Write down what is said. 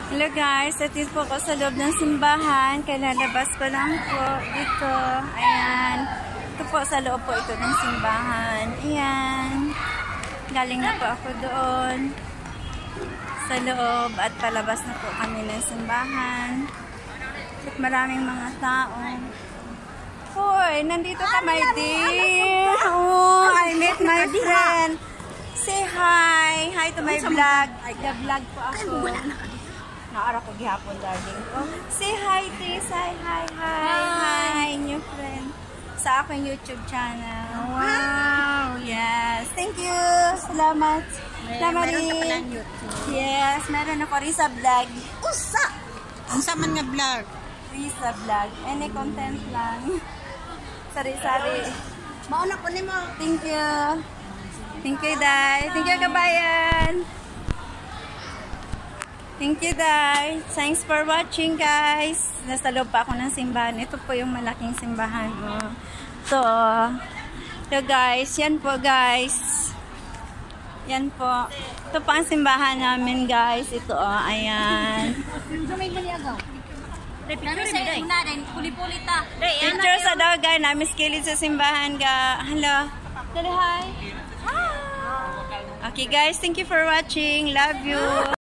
Hello guys, at least po ako sa loob ng simbahan. Kailalabas ko lang po dito. Ayan. Ito po sa loob po ito ng simbahan. Ayan. Galing na po ako doon sa loob at palabas na po kami ng simbahan. At maraming mga tao. Hoy, nandito ka, my dear. Oh, I met my friend. Say hi. Hi to my vlog. Nag-vlog po ako. Naara ko gihapon, darling ko. Say hi, Tis. Hi, hi, hi. Hi, new friend. Sa aking YouTube channel. Wow. Yes. Thank you. Salamat. Salamat rin. Yes. Meron ako rin sa vlog. Usa! Ang saman nga vlog. Risa vlog. Any content lang. Sari-sari. Mauna ko ni mo. Thank you. Thank you, Day. Thank you, kabayan. Thank you, Day. Thanks for watching, guys. Nasa loob pa ako ng simbahan. Ito po yung malaking simbahan. So, guys. Yan po, guys. Yan po. Ito po ang simbahan namin, guys. Ito, ayan. Picture sa daw, guys. Namiss kilid sa simbahan, guys. Hello. Dali, hi. Okay, guys. Thank you for watching. Love you.